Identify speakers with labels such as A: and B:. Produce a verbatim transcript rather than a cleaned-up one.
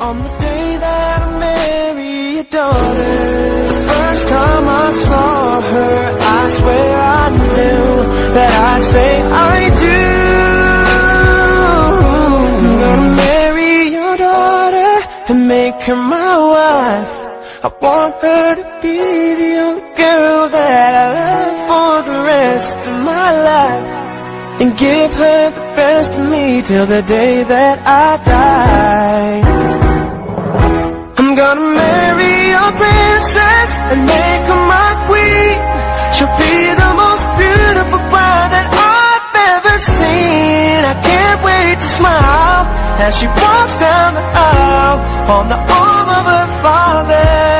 A: On the day that I marry your daughter, the first time I saw her, I swear I knew that I'd say I do. I'm gonna marry your daughter and make her my wife. I want her to be the only girl that I love for the rest of my life, and give her the best of me till the day that I die. I'm gonna marry a princess and make her my queen. She'll be the most beautiful bride that I've ever seen. I can't wait to smile as she walks down the aisle on the arm of her father.